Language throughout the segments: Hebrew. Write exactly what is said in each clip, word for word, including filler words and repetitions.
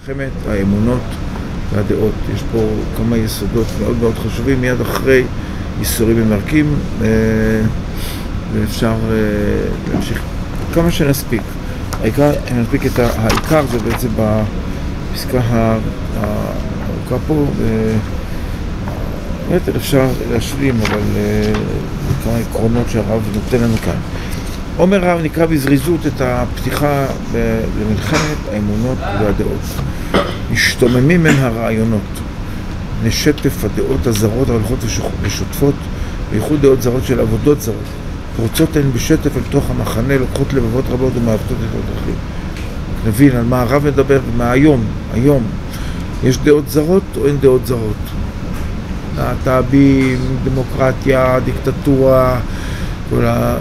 מלחמת האמונות והדעות. יש פה כמה יסודות מאוד מאוד חשובים מיד אחרי ייסורים ומרקים, ואפשר להמשיך כמה שנספיק. העיקר, נספיק את העיקר זה בעצם בפסקה הארוכה פה, ובאמת אפשר להשלים, אבל כמה עקרונות שהרב נותן לנו כאן. אומר הרב, נקרא בזריזות את הפתיחה למלחמת האמונות והדעות. משתוממים מן הרעיונות, נשטף הדעות הזרות ההולכות ושוטפות, בייחוד דעות זרות של עבודות זרות. פורצות הן בשטף אל תוך המחנה, לוקחות לבבות רבות ומעוותות את הדרכים. נבין על מה הרב מדבר ומה היום, היום. יש דעות זרות או אין דעות זרות? להט"בים, דמוקרטיה, דיקטטורה, כל ה...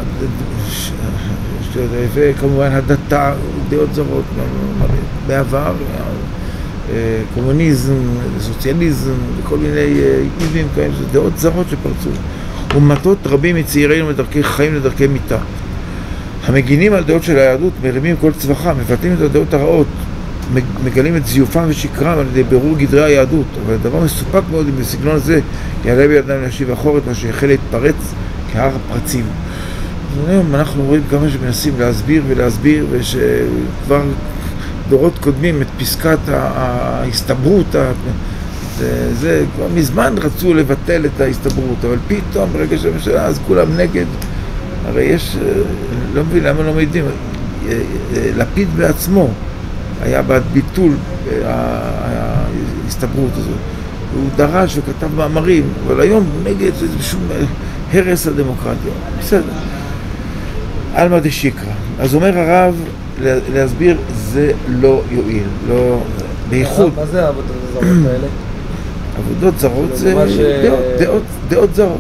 וכמובן הדתה, דעות זרות, בעבר, קומוניזם, סוציאליזם, וכל מיני איבים כאלה, זה דעות זרות שפרצו. ומטות רבים מצעירינו מדרכי חיים לדרכי מיטה. המגינים על דעות של היהדות מרימים כל צבחה, מבטלים את הדעות הרעות, מגלים את זיופם ושקרם על ידי בירור גדרי היהדות, אבל הדבר מסופק מאוד אם בסגנון הזה יעלה בידם להשיב אחור את מה שהחל להתפרץ כהר פרצים. היום אנחנו רואים כמה שמנסים להסביר ולהסביר, ושכבר דורות קודמים את פסקת ההסתברות, זה, זה כבר מזמן רצו לבטל את ההסתברות, אבל פתאום ברגע שהממשלה אז כולם נגד. הרי יש, לא מבין למה לא מעידים, לפיד בעצמו היה בעד ביטול ההסתברות הזאת. הוא דרש וכתב מאמרים, אבל היום נגד זה שום הרס הדמוקרטיה. בסדר. אלמא דשיקרא. אז אומר הרב להסביר, זה לא יועיל, לא... בייחוד. מה זה העבודות הזרות האלה? עבודות זרות זה דעות זרות.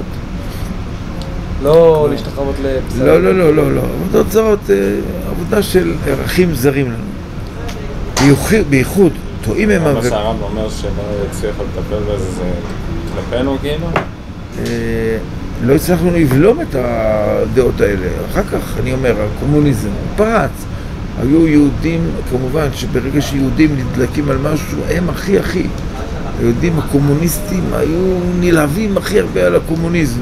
לא להשתחוות לבשר. לא, לא, לא, לא, לא. עבודות זרות זה עבודה של ערכים זרים לנו. בייחוד, טועים הם... מה שהרב אומר שלא יצליח לטפל בזה, זה כלפינו כאילו? לא הצלחנו לבלום את הדעות האלה. אחר כך, אני אומר, הקומוניזם פרץ. היו יהודים, כמובן, שברגע שיהודים נדלקים על משהו, הם הכי הכי. היהודים הקומוניסטים היו נלהבים הכי הרבה על הקומוניזם.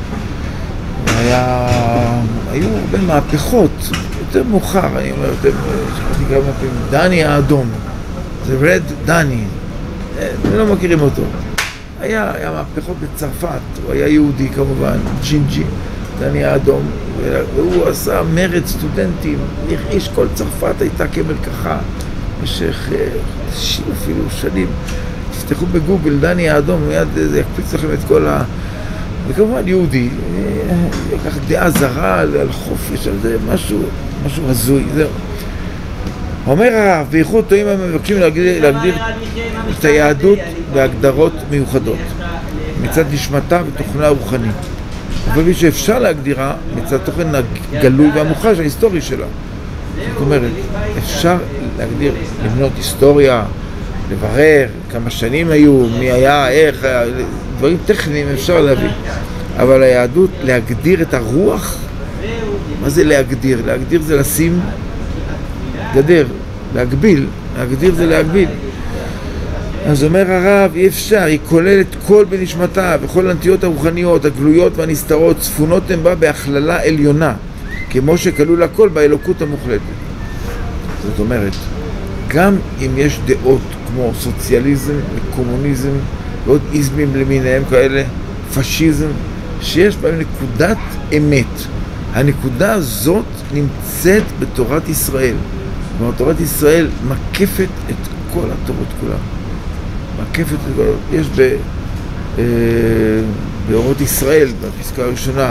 היה... היו הרבה מהפכות, יותר מאוחר, אני אומר, אתם שכחתי כמה פעמים, דני האדום, זה רד דני, אתם לא מכירים אותו. היה, היה מהפכות בצרפת, הוא היה יהודי כמובן, ג'ינג'י, דני האדום, והוא עשה מרד סטודנטים, איש כל צרפת הייתה כמלקחה, במשך תשעים אפילו שנים. תפתחו בגוגל, דני האדום, מיד זה יקפיץ לכם את כל ה... וכמובן יהודי, לקח דעה זרה על חופש, על זה משהו, משהו הזוי, זהו. אומר הרב, בייחוד טועים המבקשים להגדיר, להגדיר את היהדות בהגדרות מיוחדות, מצד נשמתה ותוכנה רוחנית. אבל מי שאפשר להגדירה מצד תוכן הגלוי והמוחש, ההיסטורי שלה. זאת אומרת, אפשר להגדיר, למנות היסטוריה, לברר כמה שנים היו, מי היה, איך, דברים טכניים אפשר להביא. אבל היהדות, להגדיר את הרוח, מה זה להגדיר? להגדיר זה לשים גדר, להגביל, להגדיר זה להגביל. אז אומר הרב, אי אפשר, היא כוללת כל בנשמתה וכל הנטיות הרוחניות, הגלויות והנסתרות, צפונות הן בה בהכללה עליונה, כמו שכלול הכל באלוקות המוחלטת. זאת אומרת, גם אם יש דעות כמו סוציאליזם וקומוניזם ועוד איזמים למיניהם כאלה, פשיזם, שיש בהם נקודת אמת. הנקודה הזאת נמצאת בתורת ישראל. כלומר, תורת ישראל מקפת את כל התורות כולם. מקפת את כל... יש ב... אה, באורות ישראל, בפסקה הראשונה,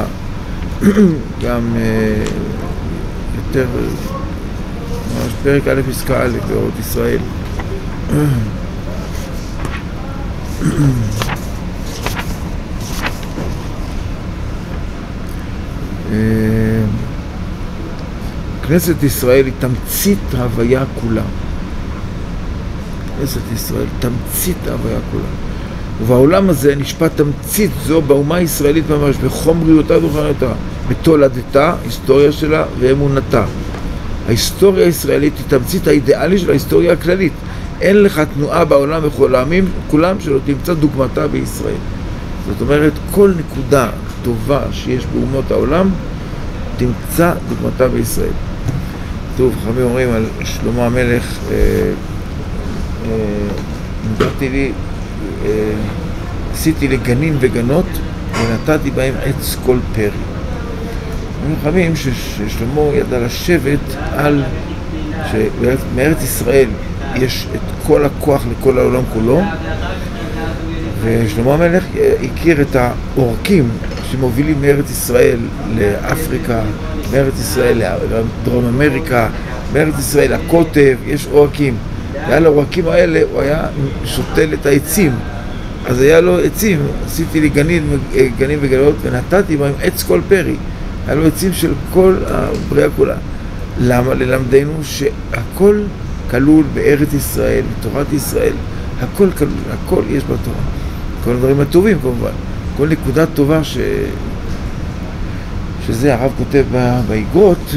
גם אה, יותר... ממש פרק א' פסקה א' באורות ישראל. כנסת ישראל היא תמצית ההוויה כולה. כנסת ישראל, תמצית ההוויה כולה. ובעולם הזה נשפט תמצית זו באומה הישראלית ממש, בחומריותה ורוחניותה, בתולדתה, היסטוריה שלה ואמונתה. ההיסטוריה הישראלית היא תמצית האידיאלי של ההיסטוריה הכללית. אין לך תנועה בעולם וכל העמים, כולם שלא תמצא דוגמתה בישראל. זאת אומרת, כל נקודה טובה שיש באומות העולם, תמצא דוגמתה בישראל. טוב, חכמים אומרים על שלמה המלך, אה, אה, נתתי לי, אה, עשיתי לי גנים וגנות, ונתתי בהם עץ כל פרי. חכמים ששלמה ידע לשבת על, שמארץ ישראל יש את כל הכוח לכל העולם כולו, ושלמה המלך הכיר את האורקים שמובילים מארץ ישראל לאפריקה, מארץ ישראל לדרום אמריקה, מארץ ישראל לקוטב, יש אורקים. ועל האורקים האלה הוא היה שותל את העצים, אז היה לו עצים, עשיתי לי גנים, גנים וגנות ונתתי בהם עץ כל פרי. היה לו עצים של כל הבריאה כולה. למה? ללמדנו שהכל כלול בארץ ישראל, בתורת ישראל, הכל כלול, הכל יש בתורה. כל הדברים הטובים כמובן, כל נקודה טובה ש... שזה הרב כותב באיגרות,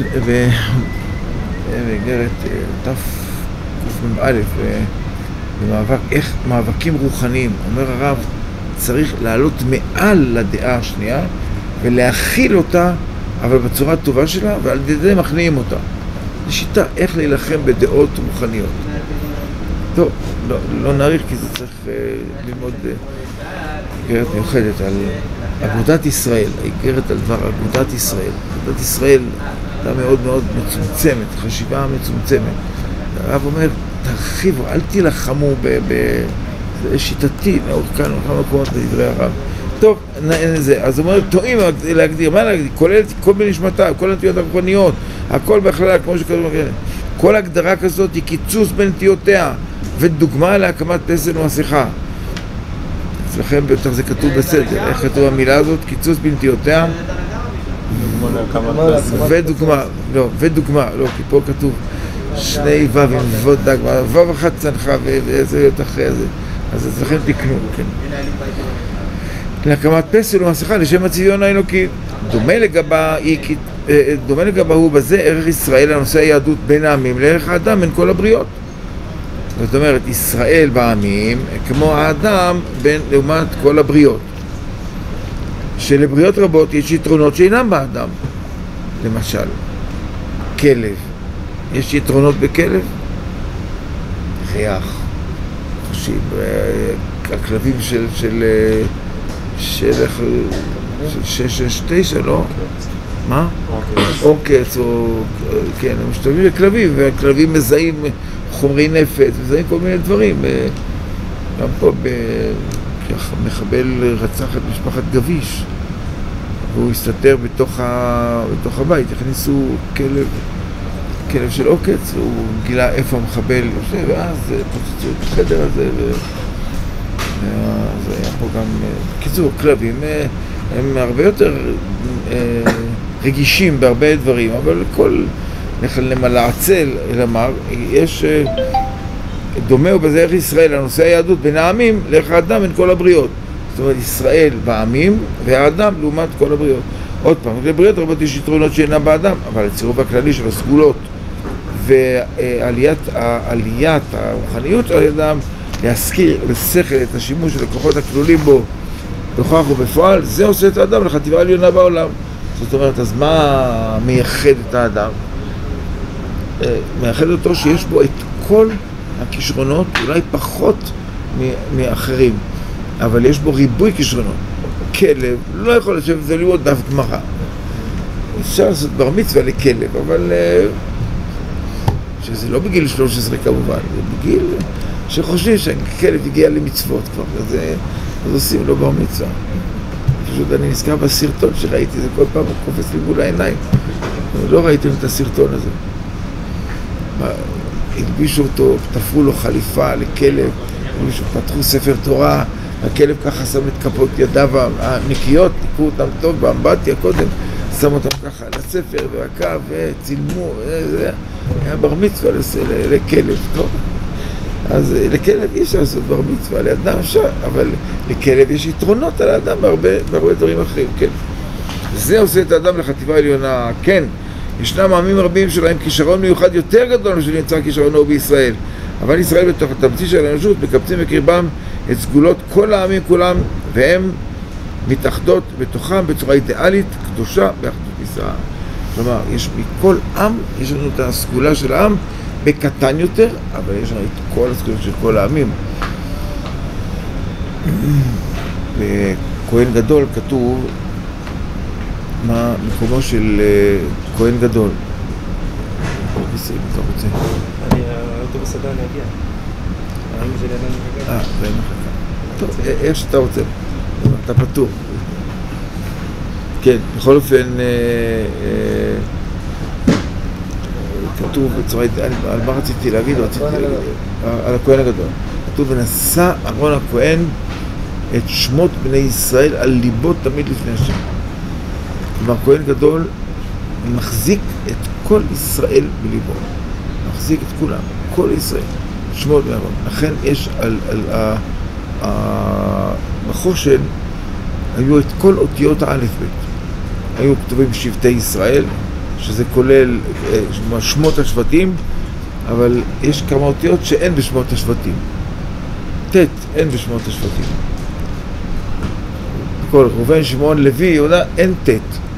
באיגרת תקמ"א, במאבק, איך מאבקים רוחניים. אומר הרב, צריך לעלות מעל לדעה השנייה ולהכיל אותה, אבל בצורה הטובה שלה, ועל ידי זה מכניעים אותה. זו שיטה איך להילחם בדעות רוחניות. טוב, לא, לא נאריך כי זה צריך uh, ללמוד איגרת uh, מיוחדת על אגודת ישראל, האיגרת על דבר אגודת ישראל. אגודת ישראל הייתה מאוד מאוד מצומצמת, חשיבה מצומצמת. הרב אומר, תרחיבו, אל תילחמו ב... ב... זה שיטתי, נאור כאן, בכמה מקומות בדברי הרב. טוב, זה, אז הוא אומר, טועים להגדיר, מה להגדיר? כולל כל בנשמתה, כל הנטיות הרוחניות, הכל בהכללה, כמו שכתוב בכלל. כל הגדרה כזאת היא קיצוץ בנטיותיה, ודוגמה להקמת פסל ומסכה. אצלכם ביותר זה כתוב בסדר, איך כתוב המילה הזאת? קיצוץ בנטיותיה, ודוגמה, לא, ודוגמה, לא, כי פה כתוב שני ו"ים, ועוד דגמה, ו"ו אחת צנחה וזה להיות אחרי זה, אז אצלכם תקנו, כן. להקמת פסל ומסכה לשם הצביון האלוקי. דומה לגבה, דומה לגבה הוא בזה ערך ישראל לנושא היהדות בין העמים לערך האדם בין כל הבריות. זאת אומרת, ישראל בעמים כמו האדם בין לעומת כל הבריות. שלבריות רבות יש יתרונות שאינם באדם. למשל, כלב. יש יתרונות בכלב? חייך. חושים. הכלבים של... של של שש שש תשע, לא? מה? עוקץ, או... כן, הם משתמשים לכלבים, והכלבים מזהים חומרי נפץ, מזהים כל מיני דברים. גם פה מחבל רצח את משפחת גביש, והוא הסתתר בתוך הבית, הכניסו כלב, כלב של עוקץ, והוא גילה איפה המחבל יושב, ואז פוצצו את החדר הזה, זה היה פה גם, קיצור, כלבים הם הרבה יותר רגישים בהרבה דברים, אבל כל למלעצל, אלמר, יש דומה ובזה ערך ישראל לנושא היהדות בין העמים לערך האדם בין כל הבריות. זאת אומרת, ישראל בעמים והאדם לעומת כל הבריות. עוד פעם, לבריות רבות יש יתרונות שאינם באדם, אבל הצירוף הכללי של הסגולות ועליית העליית הרוחניות של האדם להשכיל בשכל את השימוש של הכוחות הכלולים בו בכוח ובפועל, זה עושה את האדם לחטיבה עליונה בעולם. זאת אומרת, אז מה מייחד את האדם? מייחד אותו שיש בו את כל הכישרונות, אולי פחות מאחרים, אבל יש בו ריבוי כישרונות. כלב לא יכול לשבת וללמוד דף גמרא. אפשר לעשות בר מצווה לכלב, אבל שזה לא בגיל שלוש עשרה כמובן, זה בגיל שחושבים שהכלב הגיע למצוות כבר, אז, אז עושים לו בר מצווה. פשוט אני נזכר בסרטון שראיתי, זה כל פעם קופץ לי מול העיניים. לא ראיתם את הסרטון הזה. הלבישו אותו, תפרו לו חליפה לכלב, פתחו ספר תורה, הכלב ככה שם את כפות ידיו הנקיות, תקעו אותם טוב באמבטיה קודם, שם אותם ככה על הספר והקה וצילמו, זה היה בר מצווה לכלב, טוב. אז לכלב אי אפשר לעשות בר מצווה, לאדם אפשר, אבל לכלב יש יתרונות על האדם בהרבה, בהרבה דברים אחרים, כן. זה עושה את האדם לחטיבה עליונה, כן. ישנם עמים רבים שלהם כישרון מיוחד יותר גדול משנמצא כישרונו בישראל, אבל ישראל בתוך התמצית של האנושות מקבצים בקרבם את סגולות כל העמים כולם, והם מתאחדות בתוכם בצורה אידיאלית, קדושה באחדות ישראל. כלומר, יש מכל עם, יש לנו את הסגולה של העם בקטן יותר, אבל יש לנו את כל הסגולות של כל העמים. בכהן גדול כתוב מה מקומו של כהן גדול. אם אתה רוצה. אני, האוטובוס עדיין יגיע. האם זה לידן מחכה? אה, זה מחכה. טוב, איך שאתה רוצה. אתה פתור. כן, בכל אופן, כתוב בצורה, על מה רציתי להגיד? רציתי להגיד, על הכהן הגדול. כתוב, ונשא אהרון הכהן את שמות בני ישראל על ליבו תמיד לפני השם. כלומר, כהן גדול מחזיק את כל ישראל בליבו. מחזיק את כולם, כל ישראל. שמות בני אהרון. לכן יש על, על, על, על בחושן, היו את כל אותיות האלף בית. היו כתובים שבטי ישראל, שזה כולל שמות השבטים, אבל יש כמה אותיות שאין בשמות השבטים. תת, אין בשמות השבטים. בכל ראובן, שמעון, לוי, יהודה, אין תת.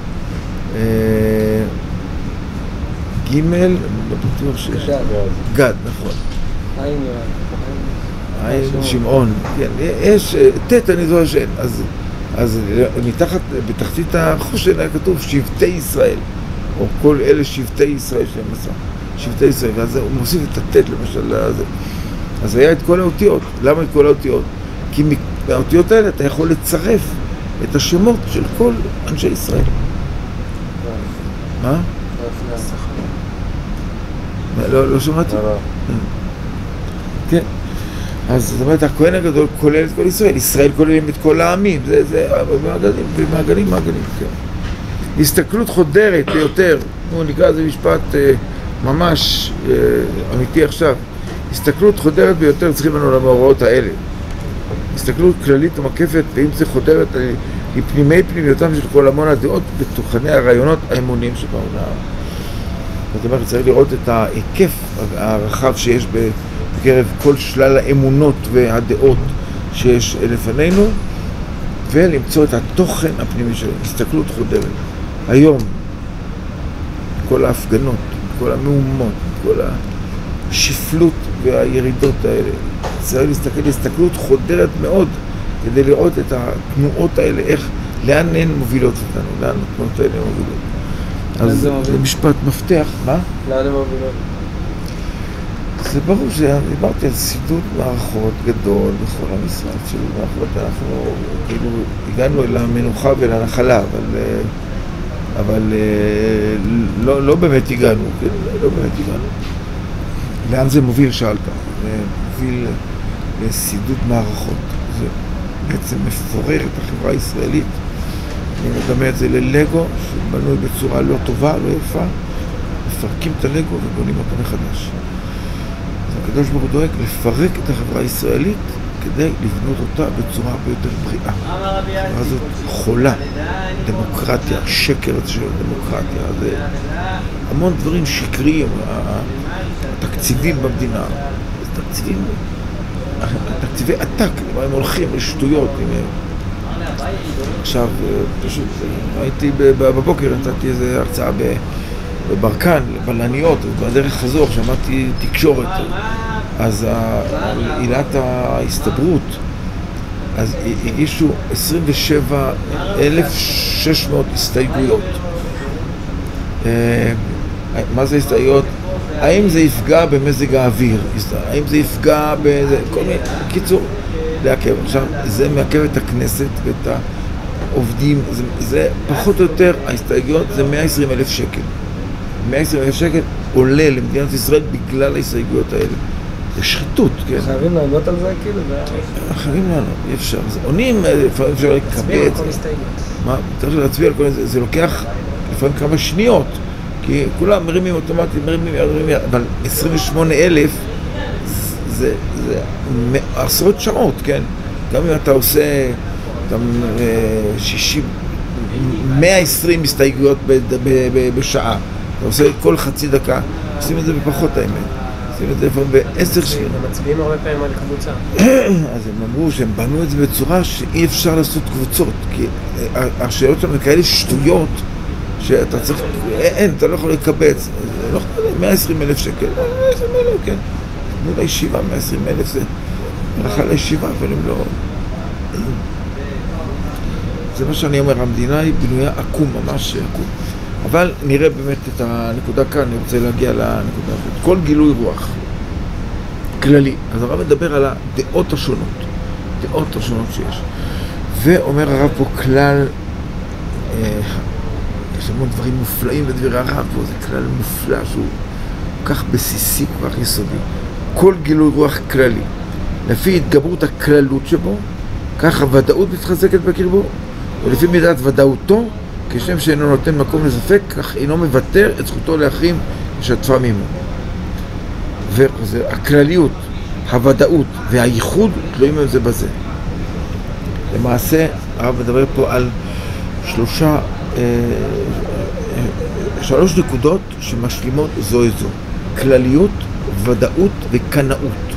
ג' לא בטוח שיש. גד, נכון. עין יואל. עין שמעון. כן, יש, תת אני זוכר שאין. אז, אז מתחת, בתחתית החושן היה כתוב שבטי ישראל. או כל אלה שבטי ישראל שהם עשה. שבטי ישראל. ואז הוא מוסיף את התת למשל לזה. אז היה את כל האותיות. למה את כל האותיות? כי מהאותיות האלה אתה יכול לצרף את השמות של כל אנשי ישראל. מה? לא, לא שמעתי? כן. אז זאת אומרת, הכהן הגדול כולל את כל ישראל. ישראל כוללים את כל העמים. זה, זה, במעגלים, במעגלים, מעגלים, כן. הסתכלות חודרת ביותר, נו, נקרא זה משפט אה, ממש אה, אמיתי עכשיו. הסתכלות חודרת ביותר צריכים לנו למאורעות האלה. הסתכלות כללית ומקפת, ואם זה חודרת היא פנימי פנימיותם של כל המון הדעות בתוכני הרעיונות האמוניים שבעולם. זאת אומרת, צריך לראות את ההיקף הרחב שיש בקרב כל שלל האמונות והדעות שיש לפנינו, ולמצוא את התוכן הפנימי שלנו. הסתכלות חודרת. היום, כל ההפגנות, כל המהומות, כל השפלות והירידות האלה, צריך להסתכל, הסתכלות חודרת מאוד כדי לראות את התנועות האלה, איך, לאן הן מובילות אותנו, לאן התנועות האלה מובילות. אז זה משפט מפתח, מה? לאן הן מובילות? זה ברור שדיברתי על סידוד מערכות גדול בכל המשרד של מערכות, אנחנו כאילו הגענו אל המנוחה ואל הנחלה, אבל, אבל לא, לא באמת הגענו, כן? לא באמת הגענו. לאן זה מוביל, שאלת? זה מוביל לסידוד מערכות. זה בעצם מפורר את החברה הישראלית. אני מדמה את זה ללגו, שבנוי בצורה לא טובה, לא יפה. מפרקים את הלגו ובונים אותו מחדש. אז הקדוש ברוך הוא דואג לפרק את החברה הישראלית כדי לבנות אותה בצורה הרבה יותר בריאה. החברה הזאת חולה, דמוקרטיה, שקר של דמוקרטיה. זה המון דברים שקריים, התקציבים במדינה, תקציבים, תקציבי עתק, הם הולכים לשטויות. עכשיו, פשוט הייתי בבוקר, נתתי איזו הרצאה בברקן, לבלניות, בדרך חזור, שמעתי תקשורת. אז עילת ההסתברות, אז הגישו עשרים ושבעה אלף ושש מאות הסתייגויות. מה זה הסתייגויות? האם זה יפגע במזג האוויר? האם זה יפגע בזה? כל מיני, בקיצור, לעכב. עכשיו, זה מעכב את הכנסת ואת העובדים, זה, זה פחות או יותר, ההסתייגויות זה מאה ועשרים אלף שקל. מאה ועשרים אלף שקל עולה למדינת ישראל בגלל ההסתייגויות האלה. זה שחיתות, כן? חייבים לענות על זה כאילו? חייבים לענות, אי אפשר. זה עונים, לפעמים אפשר לקבל את זה. להצביע על כל הסתייגות. מה? צריך להצביע על כל זה, זה לוקח לפעמים כמה שניות. כי כולם מרימים אוטומטית, מרימים יד, מרימים יד, אבל עשרים ושמונה אלף זה, זה עשרות שעות, כן? גם אם אתה עושה שישים, מאה ועשרים הסתייגויות בשעה, אתה עושה כל חצי דקה, עושים את זה בפחות האמת. עושים את זה לפעמים בעשר שניות. הם מצביעים הרבה פעמים על קבוצה. אז הם אמרו שהם בנו את זה בצורה שאי אפשר לעשות קבוצות, כי השאלות שלנו כאלה שטויות, שאתה צריך, אין, אתה לא יכול לקבץ, זה לא יכול, מאה ועשרים אלף שקל, מאה ועשרים אלף, כן. תנו לישיבה, מאה ועשרים אלף זה ברכה לישיבה, אבל הם לא... זה מה שאני אומר, המדינה היא בנויה עקום, ממש עקום. אבל נראה באמת את הנקודה כאן, אני רוצה להגיע לנקודה הזאת. כל גילוי רוח כללי, אז הרב מדבר על הדעות השונות, דעות השונות שיש. ואומר הרב פה כלל, אה, יש המון דברים מופלאים בדברי הרב פה, זה כלל מופלא שהוא כל כך בסיסי, כל כך יסודי. כל גילוי רוח כללי, לפי התגברות הכללות שבו, כך הוודאות מתחזקת בקרבו, ולפי מידת ודאותו, כשם שאינו נותן מקום לספק, כך אינו מוותר את זכותו לאחרים ששתפה עמו. והכלליות, הוודאות והייחוד תלויים עם זה בזה. למעשה, הרב מדבר פה על שלושה, אה, שלוש נקודות שמשלימות זו את זו. כלליות, ודאות וקנאות.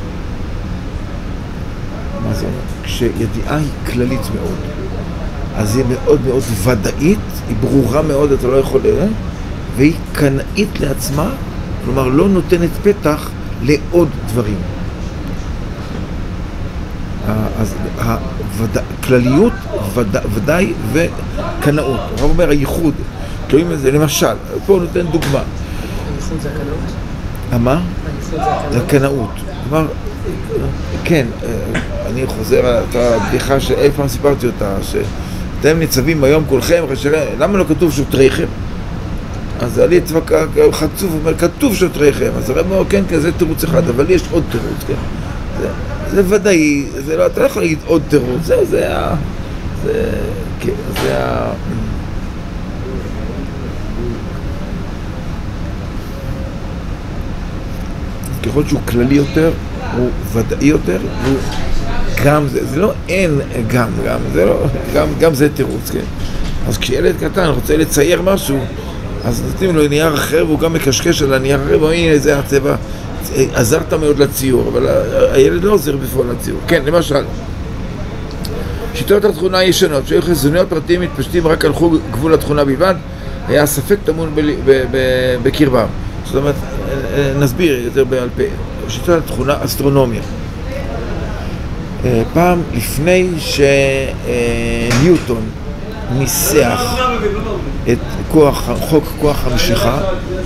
מה זה אומר? כשידיעה היא כללית מאוד, אז היא מאוד מאוד ודאית, היא ברורה מאוד, אתה לא יכול לראות, והיא קנאית לעצמה, כלומר לא נותנת פתח לעוד דברים. אז הכלליות, ודאי וקנאות. הרב אומר הייחוד, תלויים את זה, למשל, פה הוא נותן דוגמה. הייחוד זה הקנאות? מה? זה הקנאות. כלומר, כן, אני חוזר על הבדיחה שאי פעם סיפרתי אותה, שאתם ניצבים היום כולכם, למה לא כתוב שוטריכם? אז עלי צבקה חצוף, אומר, כתוב שוטריכם, אז הרב אומר, כן, כן, זה תירוץ אחד, אבל יש עוד תירוץ, כן. זה, זה ודאי, זה לא, אתה לא יכול להגיד עוד תירוץ, זה, זה ה... זה, כן, זה ה... ככל שהוא כללי יותר, הוא ודאי יותר, הוא גם זה, זה לא אין גם, גם, זה לא, גם, גם זה תירוץ, כן. אז כשילד קטן רוצה לצייר משהו, אז נותנים לו נייר אחר, והוא גם מקשקש על הנייר אחר, ואומרים, הנה זה הצבע, עזרת מאוד לציור, אבל הילד לא עוזר בפועל לציור. כן, למשל, שיטות התכונה הישנות, שהיו חזוניות פרטיים מתפשטים רק על גבול התכונה בלבד, היה ספק טמון בקרבם. זאת אומרת, נסביר יותר בעל פה. שיטת התכונה אסטרונומיה. פעם לפני שניוטון ניסח את כוח, חוק כוח המשיכה,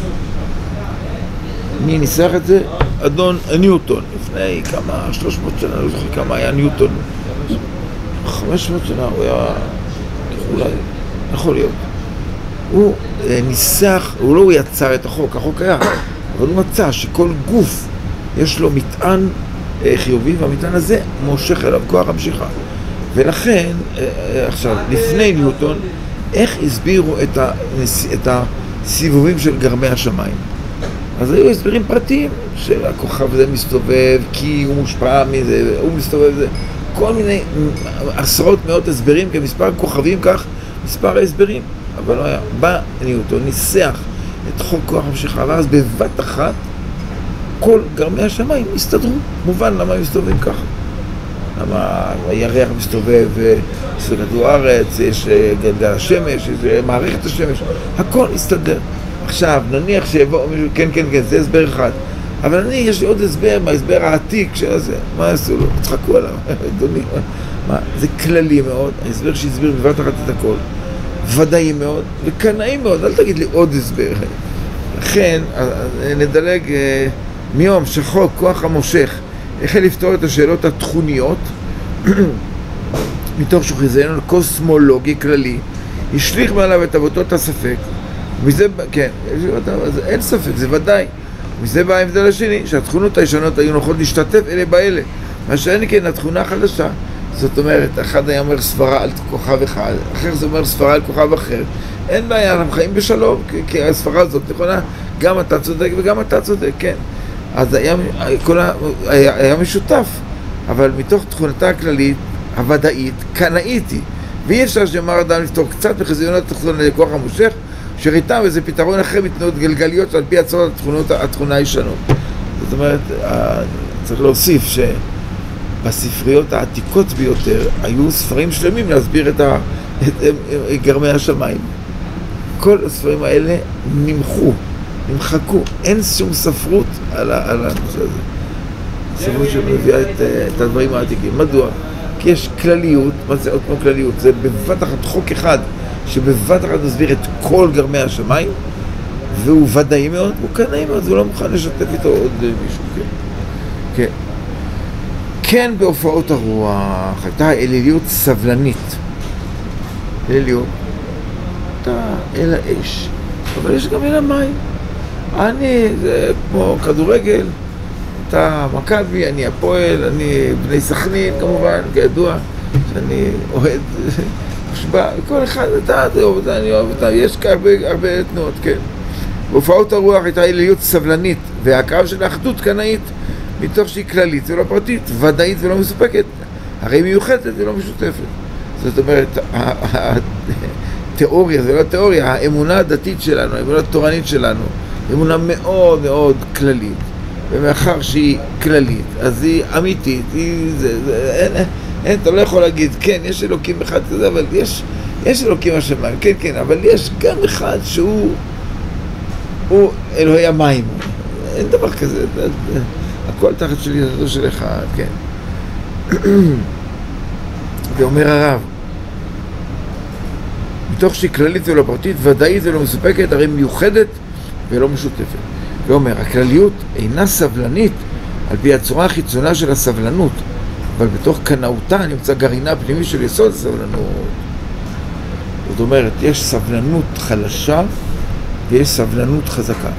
מי ניסח את זה? אדון ניוטון. לפני כמה, שלוש מאות שנה, לא זוכר כמה היה ניוטון. חמש מאות שנה הוא היה, אולי, יכול להיות. הוא ניסח, הוא לא יצר את החוק, החוק היה, אבל הוא מצא שכל גוף יש לו מטען חיובי, והמטען הזה מושך אליו כוח המשיכה. ולכן, עכשיו, לפני ניוטון, איך הסבירו את, הנס... את הסיבובים של גרמי השמיים? אז היו הסברים פרטיים, שהכוכב הזה מסתובב, כי הוא מושפע מזה, הוא מסתובב זה, כל מיני עשרות מאות הסברים, כמספר כוכבים כך, מספר ההסברים. אבל לא היה, בא ניוטון, ניסח את חוק כוח המשיכה, ואז בבת אחת כל גרמי השמיים הסתדרו. מובן למה הם מסתובבים ככה. למה הירח מסתובב, יש כדור הארץ, יש גלגל השמש, יש מערכת השמש, הכל הסתדר. עכשיו, נניח שיבוא מישהו, כן, כן, כן, זה הסבר אחד. אבל אני, יש לי עוד הסבר, מההסבר העתיק של זה, מה יעשו לו? צחקו עליו, אדוני. מה, זה כללי מאוד, ההסבר שהסביר בבת אחת את הכל. ודאי מאוד, וקנאי מאוד, אל תגיד לי עוד הסבר. לכן, נדלג מיום שחוק כוח המושך החל לפתור את השאלות התכוניות מתוך שהוא חיזיון קוסמולוגי כללי, השליך מעליו את עבודות הספק, ומזה, כן, אין ספק, זה ודאי. מזה בא ההבדל השני, שהתכונות הישנות היו נוחות להשתתף אלה באלה, מה שאין כן התכונה החדשה. זאת אומרת, אחד היה אומר סברה על כוכב אחד, אחר זה אומר סברה על כוכב אחר. אין בעיה, אנחנו חיים בשלום, כי הסברה הזאת נכונה, גם אתה צודק וגם אתה צודק, כן. אז היה, כל ה, היה, היה משותף, אבל מתוך תכונתה הכללית, הוודאית, קנאית היא. ואי אפשר שאמר אדם לפתור קצת בחזיונות התכונה לכוח המושך, שראיתם איזה פתרון אחר מתנועות גלגליות על פי הצורת התכונות, התכונה הישנות. זאת אומרת, צריך להוסיף שבספריות העתיקות ביותר היו ספרים שלמים להסביר את, ה, את, את גרמי השמיים. כל הספרים האלה נמחו, נמחקו, אין שום ספרות על, על הנושא הזה. ספרות שמביאה את, את הדברים העתיקים. מדוע? כי יש כלליות, מה זה עוד כמו כלליות? זה בבת אחת חוק אחד שבבת אחת מסביר את כל גרמי השמיים, והוא ודאי מאוד, הוא קנאי מאוד, הוא לא מוכן לשתף איתו עוד מישהו. כן, כן. כן, בהופעות הרוח הייתה אליליות סבלנית. אליליות הייתה אל האש, אבל יש גם אל המים. אני, זה כמו כדורגל, אתה מכבי, אני הפועל, אני בני סכנין כמובן, כידוע, שאני אוהד, מושבע, כל אחד, אתה, אתה אוהב אותה, אני אוהב אותה, יש הרבה, הרבה תנועות, כן. בהופעות הרוח הייתה אליליות סבלנית, והקרב של האחדות קנאית, מתוך שהיא כללית ולא פרטית, ודאית ולא מסופקת, הרי מיוחדת ולא משותפת. זאת אומרת, התיאוריה, זה לא תיאוריה, האמונה הדתית שלנו, האמונה התורנית שלנו, אמונה מאוד מאוד כללית, ומאחר שהיא כללית, אז היא אמיתית, היא, זה, זה, אין, אין, אתה לא יכול להגיד, כן, יש אלוקים אחד כזה, אבל יש, יש אלוקים השמיים, כן, כן, אבל יש גם אחד שהוא, הוא אלוהי המים, אין דבר כזה, זה, זה, הכל תחת שלי, זה של אחד, כן. ואומר הרב, מתוך שהיא כללית ולא פרטית, ודאית ולא מסופקת, הרי מיוחדת ולא משותפת. ואומר, הכלליות אינה סבלנית על פי הצורה החיצונה של הסבלנות, אבל בתוך קנאותה נמצא גרעינה פנימי של יסוד הסבלנות. זאת אומרת, יש סבלנות חלשה ויש סבלנות חזקה.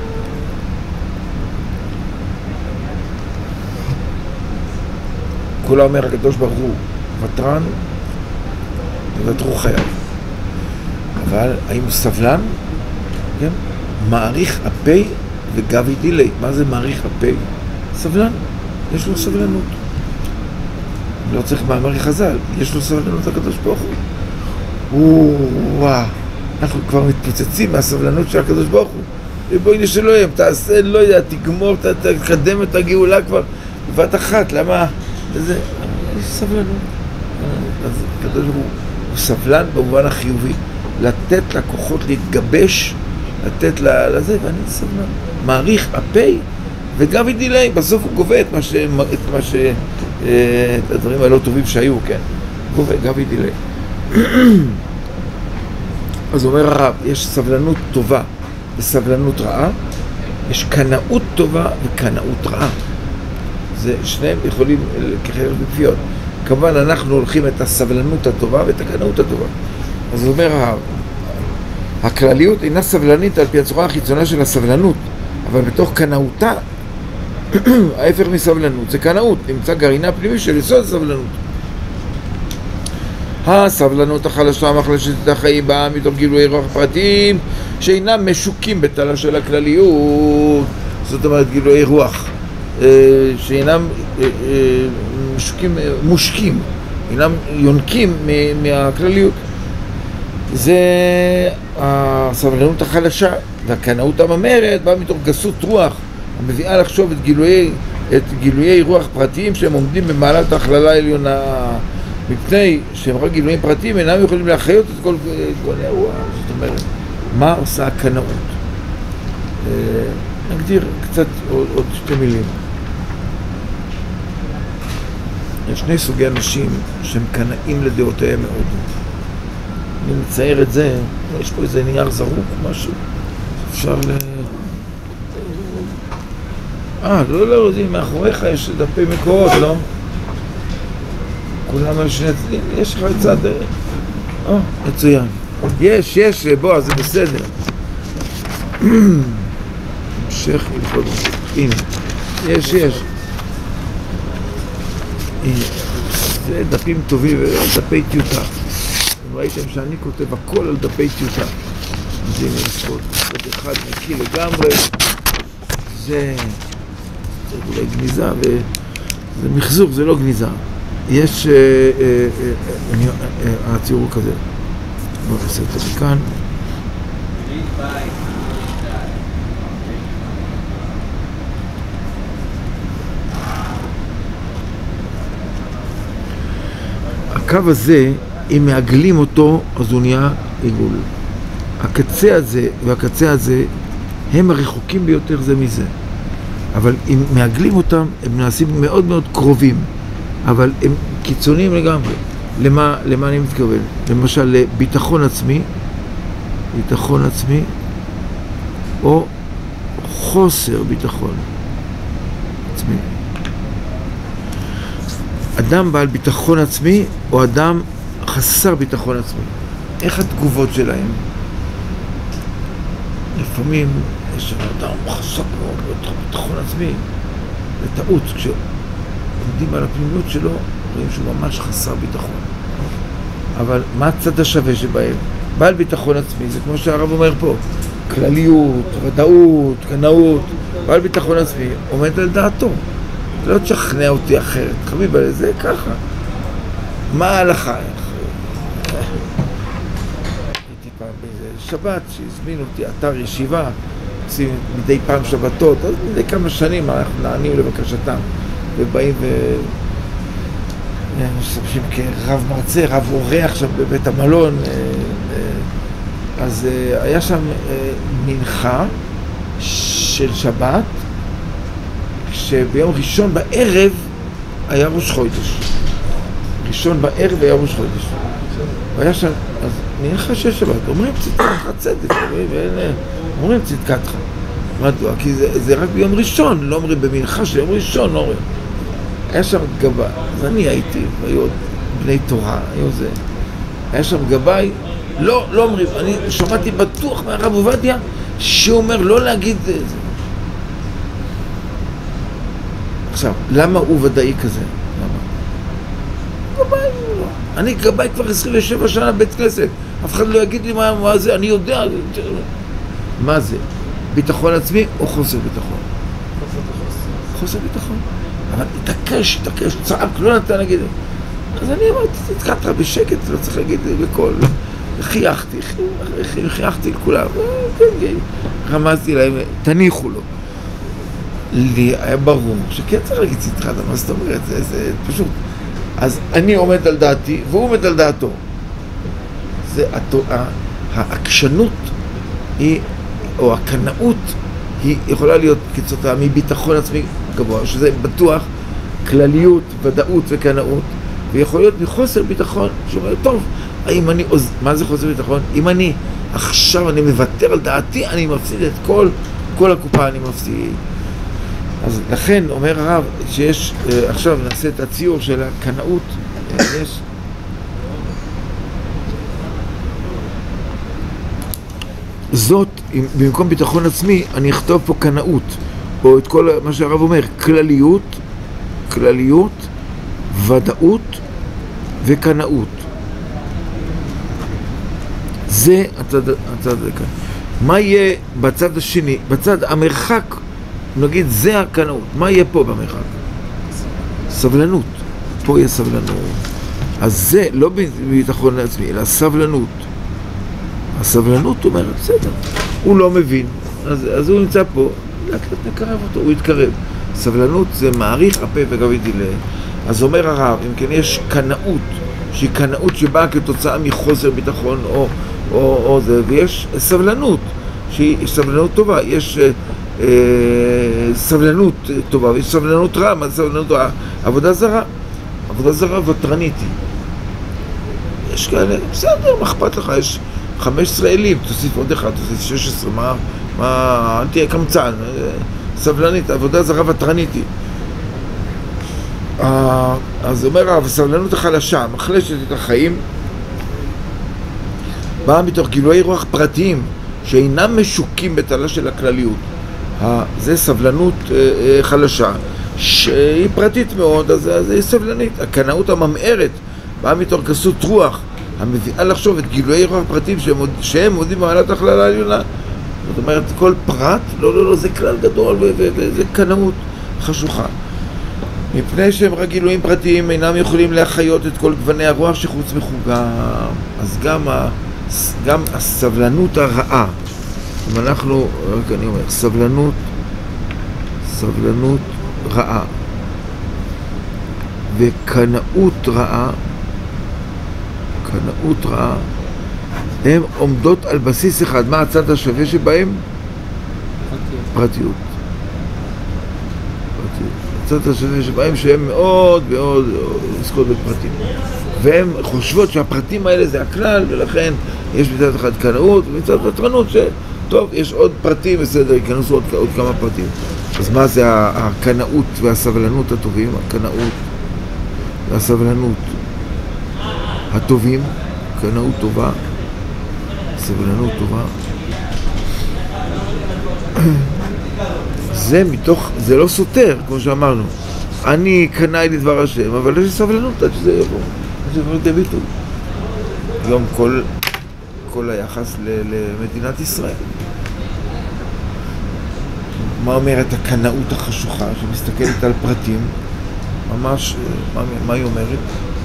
כולה אומר הקדוש ברוך הוא, ותרן ותרו חייו. אבל האם הוא סבלן? כן? מעריך הפה וגבי דילי. מה זה מעריך הפה? סבלן. יש לו סבלנות. לא צריך מאמרי חז"ל. יש לו סבלנות הקדוש ברוך הוא. וואו. אנחנו כבר מתפוצצים מהסבלנות של הקדוש ברוך הוא. בואי נשלוים, תעשה, לא יודע, תגמור, תקדם את הגאולה כבר בבת אחת. למה? זה, יש סבלנות. אז הקדוש ברוך הוא סבלן במובן החיובי. לתת לכוחות להתגבש, לתת לזה, ואני סבלן. מעריך הפה וגבי דילי, בסוף הוא גובה את מה ש... את מה ש... את הדברים הלא טובים שהיו, כן. גובה, גבי דילי. אז אומר הרב, יש סבלנות טובה וסבלנות רעה, יש קנאות טובה וקנאות רעה. זה שניהם יכולים כחלק בכפיות. כמובן אנחנו הולכים את הסבלנות הטובה ואת הקנאות הטובה. אז אומר הרב, הכלליות אינה סבלנית על פי הצורה החיצונה של הסבלנות, אבל בתוך קנאותה, ההפך מסבלנות, זה קנאות, נמצא גרעינה פנימי של יסוד הסבלנות. הסבלנות החלשה המחלשת את החיים באה מתוך גילויי רוח פרטיים שאינם משוקים בתלה של הכלליות. זאת אומרת גילויי רוח שאינם משוקים, מושקים, אינם יונקים מהכלליות. זה הסבלנות החלשה, והקנאות הממרת באה מתוך גסות רוח המביאה לחשוב את גילויי, את גילויי רוח פרטיים שהם עומדים במעלת ההכללה העליונה, מפני שהם רק גילויים פרטיים אינם יכולים להחיות את כל, כל אירוע. זאת אומרת, מה עושה הקנאות? נגדיר קצת עוד, עוד שתי מילים. יש שני סוגי אנשים שהם קנאים לדעותיהם מאוד. אני מצייר את זה, יש פה איזה נייר זרוק, משהו, אפשר ל... אה, לא, לא, זה מאחוריך יש דפי מקורות, לא? כולם על שני צדדים, יש לך את צד... אה, מצוין. יש, יש, בוא, זה בסדר. המשך ילכוד, הנה, יש, יש. הנה, זה דפים טובים, דפי טיוטה. ראיתם שאני כותב הכל על דפי טיוטה. אז הנה יש פה דף אחד נקי לגמרי. זה... זה אולי גניזה, וזה מחזור, זה לא גניזה. יש... הציור הוא כזה. בוא נעשה את זה כאן. הקו הזה, אם מעגלים אותו, אז הוא נהיה עיגול. הקצה הזה והקצה הזה הם הרחוקים ביותר זה מזה. אבל אם מעגלים אותם, הם נעשים מאוד מאוד קרובים, אבל הם קיצוניים לגמרי. למה, למה אני מתכוון? למשל, לביטחון עצמי, ביטחון עצמי, או חוסר ביטחון עצמי. אדם בעל ביטחון עצמי, או אדם חסר ביטחון עצמי. איך התגובות שלהם? לפעמים יש אדם חסר מאוד ביטחון עצמי. זה טעות, כשעומדים על הפנימיות שלו, רואים שהוא ממש חסר ביטחון. אבל מה הצד השווה שבהם? בעל ביטחון עצמי, זה כמו שהרב אומר פה, כלליות, ודאות, קנאות. בעל ביטחון עצמי עומד על דעתו. לא תשכנע אותי אחרת, חביבה, זה ככה. מה ההלכה? הייתי פעם באיזה שבת שהזמין אותי אתר ישיבה, עושים מדי פעם שבתות, אז מדי כמה שנים אנחנו נענים לבקשתם, ובאים ו... משתמשים כרב מרצה, רב אורח שם בבית המלון. אז היה שם מנחה של שבת, שביום ראשון בערב היה ראש חודש. ראשון בערב היה ראש חודש. והיה שם, אז מנחה של שבת, אומרים צדקתך צדק, אומרים צדקתך. מדוע? כי זה, זה רק ביום ראשון, לא אומרים במנחה של יום ראשון, לא אומרים. היה שם גבאי, אז אני הייתי, היו עוד בני תורה, היו זה. היה שם גבאי, לא, לא אומרים, אני שמעתי בטוח מהרב עובדיה, שהוא אומר לא להגיד זה. עכשיו, למה הוא ודאי כזה? למה? גבאי הוא לא. אני גבאי כבר עשרים ושבע שנה בבית כנסת, אף אחד לא יגיד לי מה, מה זה, אני יודע. מה זה? ביטחון עצמי או חוסר ביטחון? חוסר ביטחון. אבל התעקש, התעקש, צעק, לא נתן להגיד. אז אני אמרתי, תתקעת בשקט, לא צריך להגיד בקול. חייכתי, חייכתי לכולם. רמזתי להם, תניחו לו. לי היה ברור שכן צריך להגיד צדקת, מה זאת אומרת? זה, זה פשוט. אז אני עומד על דעתי, והוא עומד על דעתו. זה, העקשנות היא, או הקנאות, היא יכולה להיות כתוצאה מביטחון עצמי גבוה, שזה בטוח כלליות, ודאות וקנאות, ויכול להיות מחוסר ביטחון, שאומר, טוב, האם אני, מה זה חוסר ביטחון? אם אני עכשיו אני מוותר על דעתי, אני מפסיד את כל, כל הקופה אני מפסיד. אז לכן אומר הרב שיש, עכשיו נעשה את הציור של הקנאות, יש זאת, במקום ביטחון עצמי, אני אכתוב פה קנאות, או את כל מה שהרב אומר, כלליות, כלליות, ודאות וקנאות. זה הצד, הצד כאן. מה יהיה בצד השני, בצד המרחק, נגיד זה הקנאות, מה יהיה פה במרחק? סבלנות. פה יהיה סבלנות. אז זה לא ביטחון לעצמי, אלא סבלנות. הסבלנות אומרת, בסדר, הוא לא מבין, אז, אז הוא נמצא פה, לאט לאט נקרב אותו, הוא יתקרב. סבלנות זה מעריך הפה וגבי דילה. אז אומר הרב, אם כן יש קנאות, שהיא קנאות שבאה כתוצאה מחוסר ביטחון או, או, או זה, ויש סבלנות, שהיא סבלנות טובה, יש אה, סבלנות טובה, ויש סבלנות רעה, מה זה סבלנות רעה? עבודה זרה, עבודה זרה וטרנית. יש כאלה, בסדר, מה אכפת לך, יש חמש עשרה אלים, תוסיף עוד אחד, תוסיף שש עשרה, מה, מה, אל תהיה קמצן, סבלנית, עבודה זרה וטרניתי. אז אומר הרב, הסבלנות החלשה, מחלשת את החיים, באה מתוך גילויי רוח פרטיים, שאינם משוקים בתלה של הכלליות. זה סבלנות חלשה, שהיא פרטית מאוד, אז היא סבלנית. הקנאות הממארת, באה מתוך גסות רוח, המביאה לחשוב את גילויי רוח פרטים שהם עודים במעלת הכללה העליונה. זאת אומרת, כל פרט, לא, לא, לא, זה כלל גדול, וזה קנאות חשוכה. מפני שהם רק גילויים פרטיים אינם יכולים להחיות את כל גווני הרוח שחוץ מחוגם. אז גם, ה, גם הסבלנות הרעה, אם אנחנו, רק אני אומר, סבלנות, סבלנות רעה וקנאות רעה, קנאות רעה. הן עומדות על בסיס אחד. מה הצד השווה שבהם? פרטיות. פרטיות. הצד השווה שבהם שהן מאוד מאוד עוסקות בפרטים. והן חושבות שהפרטים האלה זה הכלל, ולכן יש מצד אחד קנאות ומצד ותרנות שטוב, יש עוד פרטים, בסדר, ייכנסו עוד, עוד כמה פרטים. אז מה זה הקנאות והסבלנות הטובים? הקנאות והסבלנות הטובים, קנאות טובה, סבלנות טובה. זה מתוך, זה לא סותר, כמו שאמרנו. אני קנאי לדבר השם, אבל יש לי סבלנות עד שזה יבוא. עד שזה יבוא לידי ביטוי. היום כל, כל היחס למדינת ישראל. מה אומרת הקנאות החשוכה שמסתכלת על פרטים? ממש, מה, מה היא אומרת?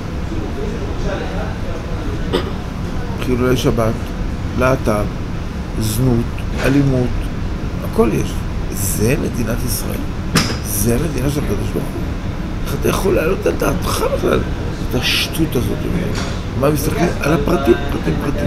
חילולי שבת, להט"ב, זנות, אלימות, הכל יש. זה מדינת ישראל. זה מדינה של הקדוש ברוך הוא. איך אתה יכול להעלות את דעתך בכלל? את השטות הזאת. מה מסתכלים? על הפרטים, פרטים, פרטים.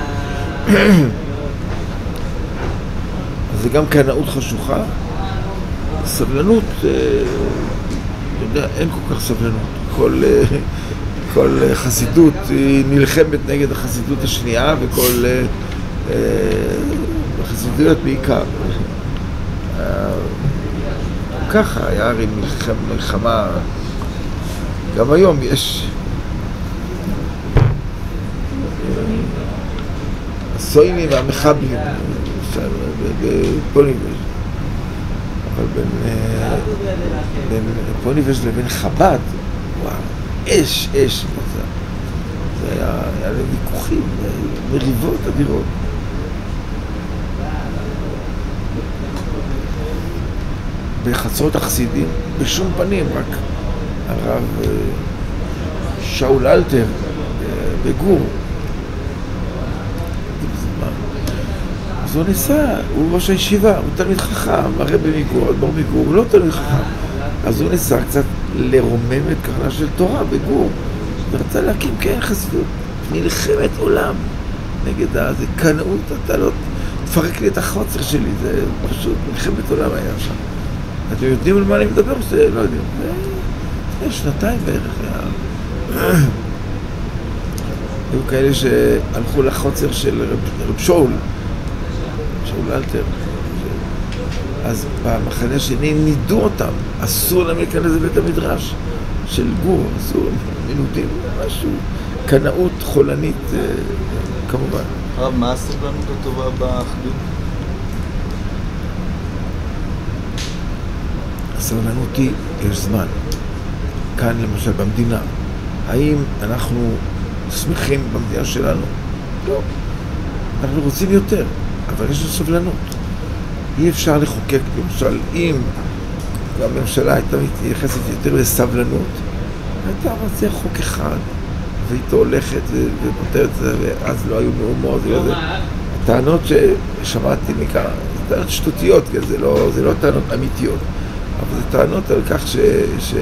זה גם קנאות חשוכה. סבלנות, אתה יודע, אין כל כך סבלנות. כל, כל חסידות היא נלחמת נגד החסידות השנייה, וכל החסידויות בעיקר. ככה היה הרי מלחמה, גם היום יש הסוינים והמחבלים בפוניבז', אבל בין, בין פוניבז' לבין חב"ד, וואו, אש, אש, זה היה, היה ויכוחים, מריבות אדירות. בחצרות החסידים, בשום פנים, רק הרב שאול אלתר בגור. אז הוא ניסה, הוא ראש הישיבה, הוא תלמיד חכם, הרב בגור, אדמו"ר בגור, הוא לא תלמיד חכם. אז הוא ניסה קצת לרומם את קרנה של תורה בגור, ורצה להקים כן חסידות, נלחמת עולם נגד זה, קנאות, אתה לא תפרק לי את החוצר שלי, זה פשוט מלחמת עולם היה שם. אתם יודעים על מה אני מדבר? זה לא יודעים. זה שנתיים בערך היה. היו כאלה שהלכו לחוצר של רב שאול, שאול אלתר. אז במחנה השני נידו אותם, אסור להם להיכנס לבית המדרש של גור, אסור, מינודים, משהו, קנאות חולנית, כמובן. הרב, מה הסבלנות הטובה באחדות? הסבלנות היא, יש זמן. כאן למשל במדינה, האם אנחנו שמחים במדינה שלנו? לא. אנחנו רוצים יותר, אבל יש לנו סבלנות. אי אפשר לחוקק, למשל, אם הממשלה הייתה מתייחסת יותר לסבלנות, הייתה מציעה חוק אחד, ואיתו הולכת ונותרת את זה, ואז לא היו מהומות. הטענות ששמעתי מכאן, זה טענות שטותיות, זה לא, זה לא טענות אמיתיות. אבל זה טענות על כך ש... ש...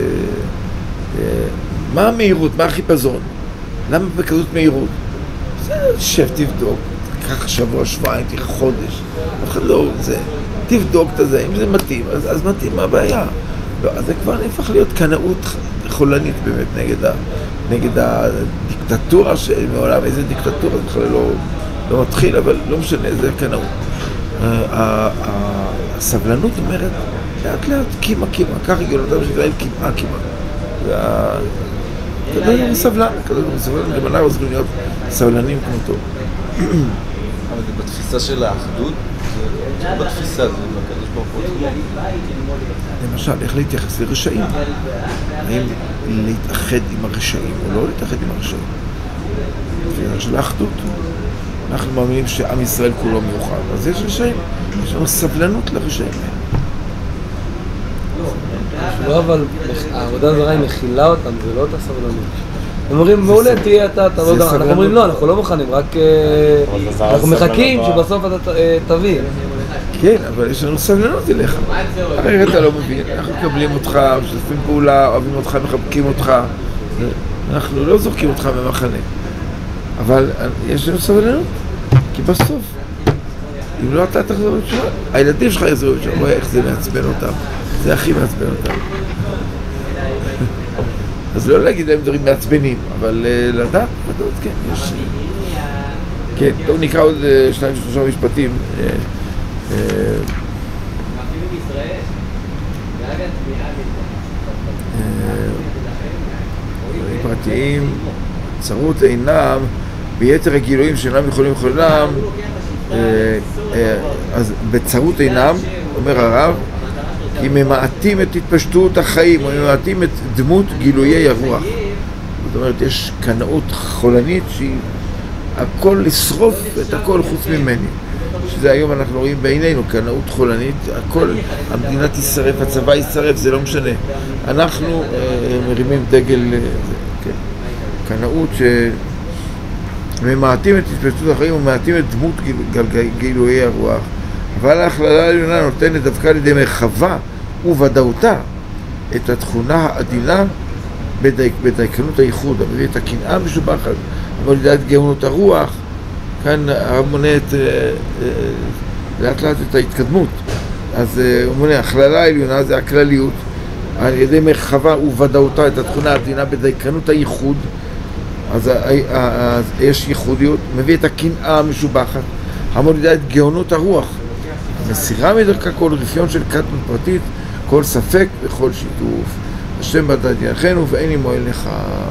מה המהירות? מה החיפזון? למה בכזאת מהירות? זה שב, תבדוק. תיקח שבוע, שבועיים, תיקח חודש. אף אחד לא... זה... תבדוק את זה. אם זה מתאים, אז, אז מתאים, מה הבעיה? לא, אז זה כבר נהפך להיות קנאות חולנית באמת נגד, ה... נגד הדיקטטורה שמעולם, איזה דיקטטורה, זה בכלל לא... לא מתחיל, אבל לא משנה, זה קנאות. הסבלנות אומרת, לאט לאט, קימה קימה, ככה גאולתם של ישראל קימה קימה. והקדוש הוא סבלן, הקדוש הוא סבלן, גם אנחנו צריכים להיות סבלנים כמותו. אבל זה בתפיסה של האחדות, זה בתפיסה, זה בקדוש ברוך הוא. למשל, איך להתייחס לרשעים? האם להתאחד עם הרשעים או לא להתאחד עם הרשעים? זה של האחדות. אנחנו מאמינים שעם ישראל כולו מיוחד, אז יש רשעים, יש לנו סבלנות לרשעים. לא, אבל העבודה הזרה היא מכילה אותם, זה לא אותה סבלנות. הם אומרים, מעולה, תהיה אתה, אתה לא יודע, אנחנו אומרים, לא, אנחנו לא מוכנים, רק אנחנו מחכים שבסוף אתה תביא. כן, אבל יש לנו סבלנות אליך. הרי אתה לא מבין, אנחנו מקבלים אותך, משתפים פעולה, אוהבים אותך, מחבקים אותך. אנחנו לא זורקים אותך במחנה. אבל יש לנו סבלנות, כי בסוף, אם לא אתה תחזור בתשובה, הילדים שלך יחזרו בתשובה, רואה איך זה מעצבן אותם, זה הכי מעצבן אותם. אז לא להגיד להם דברים מעצבנים, אבל לדעת, לדעת, כן, יש... כן, טוב, נקרא עוד שניים שלושה משפטים. פרטיים, צרות אינם, ביתר הגילויים שאינם יכולים לכולם, אז בצרות אינם, אומר הרב, כי ממעטים את התפשטות החיים, או ממעטים את דמות גילויי הרוח. זאת אומרת, יש קנאות חולנית שהיא הכל לשרוף את הכל חוץ ממני. שזה היום אנחנו רואים בעינינו, קנאות חולנית, הכל, המדינה תשרף, הצבא ישרף, זה לא משנה. אנחנו אה, מרימים דגל, אה, כן, קנאות שממעטים את התפשטות החיים וממעטים את דמות גיל, גיל, גילויי הרוח. אבל ההכללה העליונה נותנת דווקא על ידי מרחבה וודאותה את התכונה העדינה בדיק, בדייקנות הייחוד, המביא את הקנאה משובחת, אבל לדעת גאונות הרוח, כאן הרב מונה את, לאט לאט את ההתקדמות. אז הוא מונה, הכללה העליונה זה הכלליות, על ידי מרחבה וודאותה את התכונה העדינה בדייקנות הייחוד, אז, אז יש ייחודיות, מביא את הקנאה המשובחת, המולידה את גאונות הרוח, המסירה מדרכה כל רפיון של קטנות פרטית, כל ספק וכל שיתוף. השם בדעת ינחנו ואין עמו אליך.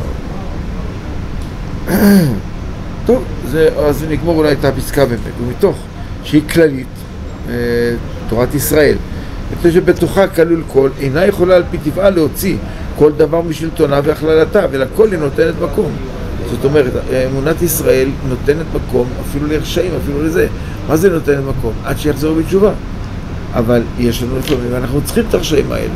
טוב, זה, אז נגמור אולי את הפסקה באמת, ומתוך שהיא כללית, תורת ישראל, מפני שבתוכה כלול כל, אינה יכולה על פי טבעה להוציא כל דבר משלטונה והכללתה, ולכל היא נותנת מקום. זאת אומרת, אמונת ישראל נותנת מקום אפילו לרשעים, אפילו לזה. מה זה נותנת מקום? עד שיחזור בתשובה. אבל יש לנו לפעמים, ואנחנו צריכים את הרשעים האלה.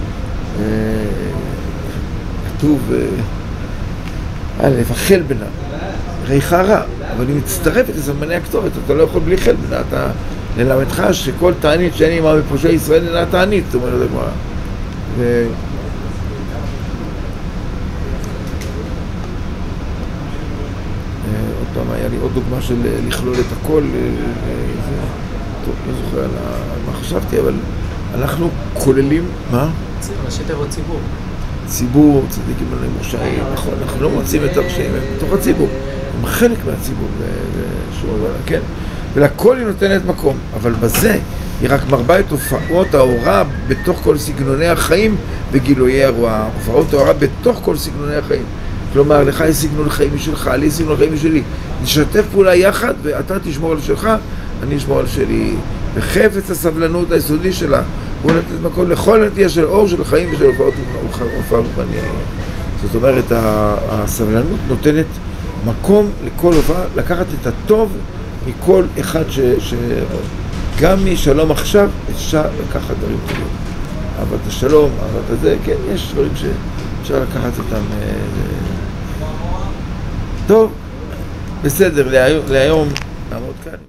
כתוב, א', החל בנה, ריחה רע, אבל היא מצטרפת לזמני הכתובת, אתה לא יכול בלי חל בנה, אתה ללמדך שכל תענית שאין עמה בפושעי ישראל אינה תענית, זאת אומרת, הגמרא. ו... עוד פעם, היה לי עוד דוגמה של לכלול את הכל, טוב, לא זוכר על מה חשבתי, אבל אנחנו כוללים, מה? ראשי תיבות ציבור. ציבור, צדיקים עליהם מושעים, נכון, אנחנו לא מוצאים את הרשעים, הם בתוך הציבור, הם חלק מהציבור, כן? ולכל היא נותנת מקום, אבל בזה היא רק מרבה את הופעות ההוראה בתוך כל סגנוני החיים וגילויי הרוע, הופעות ההוראה בתוך כל סגנוני החיים. כלומר, לך יש סגנון חיים משלך, לי סגנון חיים משלי. נשתף פעולה יחד, ואתה תשמור על שלך, אני אשמור על שלי. וחפץ הסבלנות היסודי שלה, הוא נותן מקום לכל נטייה של אור של חיים ושל הופעה רוחנית. זאת אומרת, הסבלנות נותנת מקום לכל הופעה, לקחת את הטוב מכל אחד ש... ש... גם משלום עכשיו אפשר לקחת דברים טובים. אהבת השלום, אהבת הזה, כן, יש דברים שאפשר לקחת אותם. טוב, בסדר, להיום נעמוד כאן.